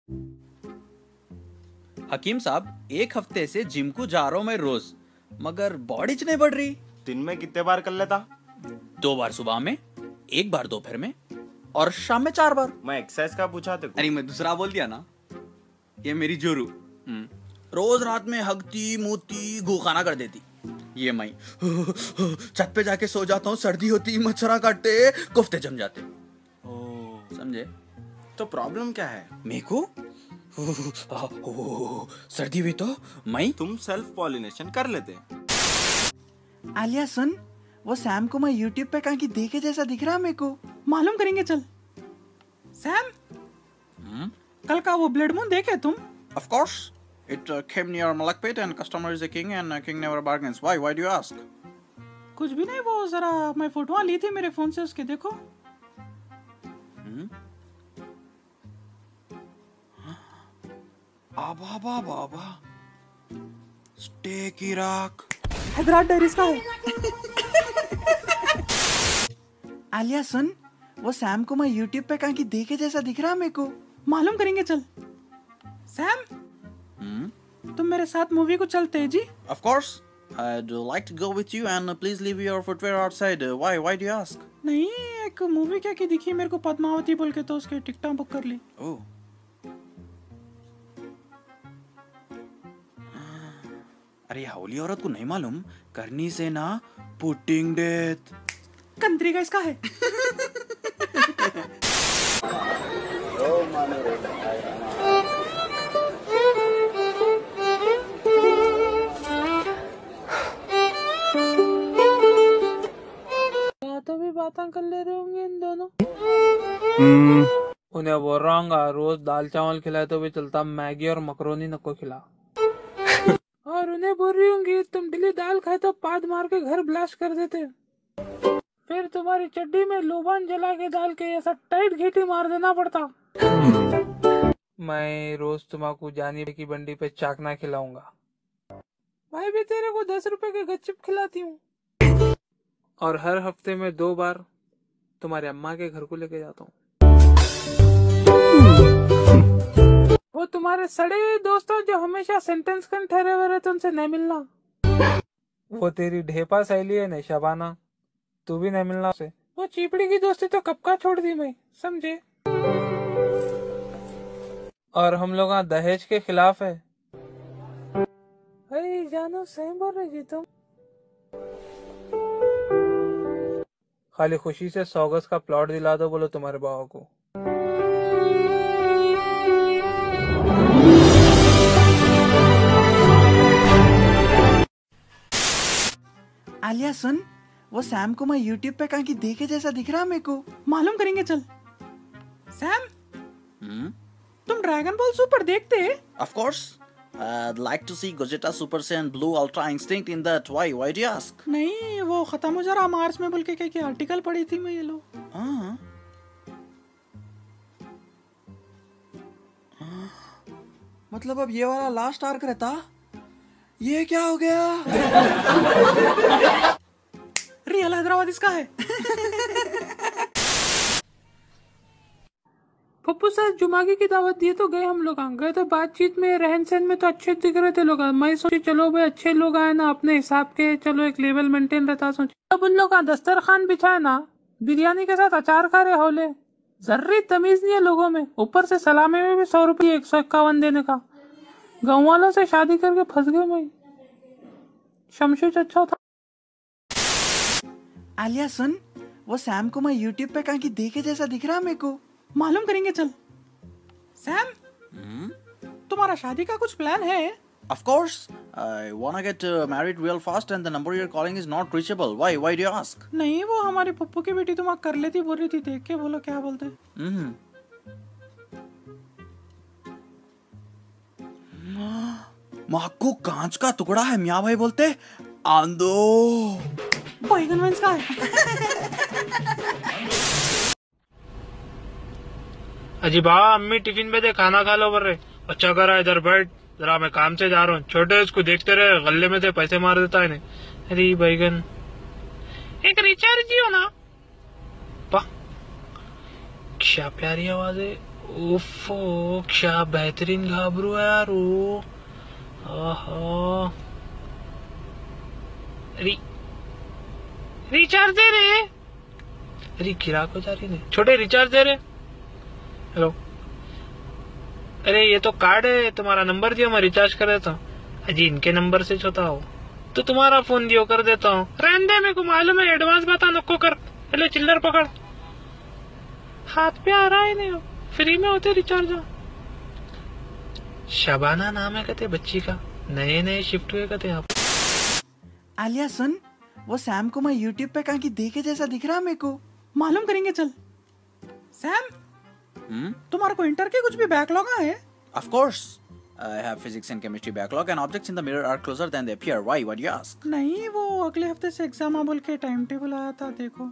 हकीम साहब, एक हफ्ते से जिम को जा रहा हूँ मैं रोज, मगर बॉडी नहीं बढ़ रही। दिन में कितने बार कर लेता? 2 बार सुबह में, 1 बार दोपहर में और शाम में 4 बार। मैं एक्सरसाइज का पूछा था। अरे मैं दूसरा बोल दिया ना, ये मेरी जोरू। रोज रात में हगती मुती घूखाना कर देती। ये मैं छत पे जाके सो जाता हूँ, सर्दी होती, मच्छरा काटते, कोफ्ते जम जाते। समझे? तो प्रॉब्लम क्या है? मेरे को सर्दी हुई तो मैं तुम सेल्फ पॉलिनेशन कर लेते। आलिया सुन, वो सैम को मैं यूट्यूब पे कहीं की देखे जैसा दिख रहा है मेरे को। मालूम करेंगे चल। सैम, कल का वो ब्लड मून देखे तुम? Of course, it came near Malakpet and customer is a king and king never bargains. Why? Why do you ask? कुछ भी नहीं, वो जरा मैं फोटो ली थी मेरे फोन से, उसके देखो। आबा बाबा बाबा, स्टेक इराक, हैदराबाद डायरीज का है। आलिया सुन, वो सैम को मैं यूट्यूब पे कहीं की देखे जैसा दिख रहा है मेरे को। मालूम करेंगे चल। सैम, तुम मेरे साथ मूवी को चलते जी? Of course, I'd like to go with you and please leave your footwear outside. Why? Why do you ask? नहीं, एक मूवी क्या की दिखी मेरे को, पद्मावती बोल के, तो उसके टिकटा बुक कर ली। Oh. अरे हाउली औरत को नहीं मालूम, करनी से ना पुटिंग डेथ। कंट्री का इसका है। तो भी बातें कर ले रहे होंगे इन दोनों। उन्हें बोल रहा हूँ रोज दाल चावल खिलाए तो भी चलता, मैगी और मकरोनी नको खिला। और उन्हें बोल रही होंगी तुम डेली दाल खाए तो पाद मार के घर ब्लास्ट कर देते, फिर तुम्हारी चड्डी में लोबान जला के डाल के ऐसा टाइट घीटी मार देना पड़ता। मैं रोज तुम्हारा जानी की बंडी पे चाकना खिलाऊंगा, भाई भी तेरे को 10 रुपए के गच्चिप खिलाती हूँ, और हर हफ्ते में 2 बार तुम्हारे अम्मा के घर को लेके जाता हूँ। वो तुम्हारे सड़े दोस्तों जो हमेशा सेंटेंस कर ठहरे हुए रहते, उनसे नहीं मिलना। वो तेरी ढेपा सहेली है नहीं शबाना, तू भी नहीं मिलना उसे। वो चीपड़ी की दोस्ती तो कब का छोड़ दी मैं, समझे? और हम लोग दहेज के खिलाफ है। अरे जानो, सही बोल रहे जी तुम। खाली खुशी से 100 गज का प्लॉट दिला दो बोलो तुम्हारे बाबा को। आलिया सुन, वो सैम को मैं यूट्यूब पे कहीं की देखे जैसा दिख रहा है मेरे को। मालूम करेंगे चल। सैम, तुम ड्रैगन बॉल सुपर देखते? Of course, I'd like to see Gogeta Super Saiyan Blue Ultra Instinct in that. Why? Why do you ask? नहीं, वो खत्म हो जा रहा मार्च में बोल के क्या आर्टिकल पढ़ी थी मैं, ये लो। मतलब अब ये वाला लास्ट आर्क रहता? ये क्या हो गया? रियल हैदराबाद इसका है। पप्पू सर जुमागी की दावत दिए तो गए, हम लोग गए तो बातचीत में रहन सहन में तो अच्छे दिख रहे थे लोग। मैं सोची चलो भाई अच्छे लोग आए ना अपने हिसाब के, चलो एक लेवल मेंटेन रहता। सोची अब उन लोग दस्तरखान बिछाए ना, बिरयानी के साथ अचार खा रहे होले, जर्री तमीज नहीं है लोगों में। ऊपर से सलामी में भी 100 रुपये 151 देने का। गाँव वालों से शादी करके फंस गए मैं। शमशेज अच्छा था। आलिया सुन, वो सैम को मैं यूट्यूब पे कहीं की देखे जैसा दिख रहा है मेरे को। मालूम करेंगे चल। सैम, तुम्हारा शादी का कुछ प्लान है? Of course, I wanna get married real fast and the number you're calling is not reachable. Why? Why do you ask? नहीं, वो हमारी पप्पू की बेटी तुम कर लेती बोल रही थी, देख के बोलो क्या बोलते। माँ को कांच का टुकड़ा है, मियाँ भाई बोलते आंदो। बैगन वेंस का है। अजी बा, अम्मी टिफिन में दे खाना खा लो। बर्रे अच्छा करा, इधर बैठ जरा, मैं काम से जा रहा हूँ। छोटे उसको देखते रहे, गले में से पैसे मार देता है नहीं। अरे बैगन, एक रिचार्ज ही हो ना। क्या प्यारी आवाज है। उफ, क्या बेहतरीन घाबरू है यार वो। रिचार्ज दे रहे। अरे किराक हो जा रही है। छोटे रिचार्ज दे रहे। हेलो, अरे ये तो कार्ड है, तुम्हारा नंबर दियो, मैं रिचार्ज कर देता हूँ। अजी इनके नंबर से छोटा हो तो तुम्हारा फोन दियो, कर देता हूँ। रहने दे, मेरे को मालूम है, एडवांस बता, नको कर। पहले चिल्लर पकड़, हाथ पे आ रहा है नहीं, फ्री में होते रिचार्ज। शबाना नाम है कहते बच्ची का, नए नए शिफ्ट हुए कहते आप। आलिया सुन, वो सैम को मैं यूट्यूब पे कहाँ की देखे जैसा दिख रहा है मेरे को। मालूम करेंगे चल। सैम, तुम्हारा को इंटर के कुछ भी बैकलॉग है? Of course, I have physics and chemistry backlog, and objects in the mirror are closer than they appear. Why? What do you ask? नहीं, वो अगले हफ्ते से एग्जाम है बोल के टाइम टेबल आया था, देखो।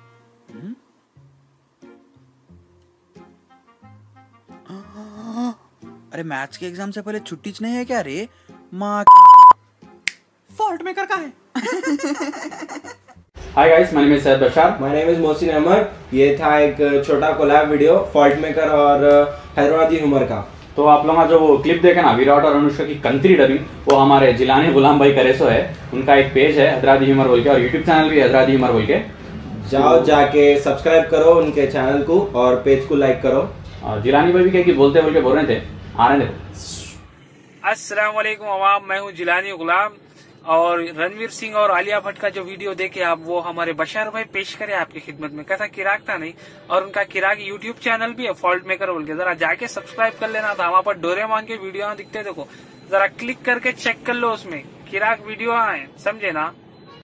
अरे मैथ्स के एग्जाम से पहले छुट्टी नहीं है क्या रे? माँ फॉल्ट मेकर का है। Hi guys, my name is Syed Bashar. My name is Mohsin Ahmad. ये था एक छोटा कोलैब वीडियो फॉल्ट मेकर और हैदराबादी ह्यूमर का। तो आप लोग जो वो क्लिप देखे ना विराट और अनुष्का की कंत्री डबिंग, वो हमारे जिलानी गुलाम भाई करेसो है, उनका एक पेज है हैदराबादी ह्यूमर बोल के, और यूट्यूब चैनल भी हैदराबादी ह्यूमर बोल के। जाओ जाके सब्सक्राइब करो उनके चैनल को और पेज को लाइक करो। और जिलानी भाई भी क्या बोलते बोल के बोल रहे थे, आ रहे देखो। अस्सलाम वालेकुम अवाम, मैं हूँ जिलानी गुलाम। और रणवीर सिंह और आलिया भट्ट का जो वीडियो देखे आप, वो हमारे बशार भाई पेश करे आपकी खिदमत में। कैसा किराक था नहीं, और उनका किराक यूट्यूब चैनल भी है फॉल्ट मेकर बोल के, जरा जाके सब्सक्राइब कर लेना था। वहाँ पर डोरेमोन के वीडियो दिखते, देखो जरा क्लिक करके चेक कर लो, उसमें किराक वीडियो आए, समझे ना।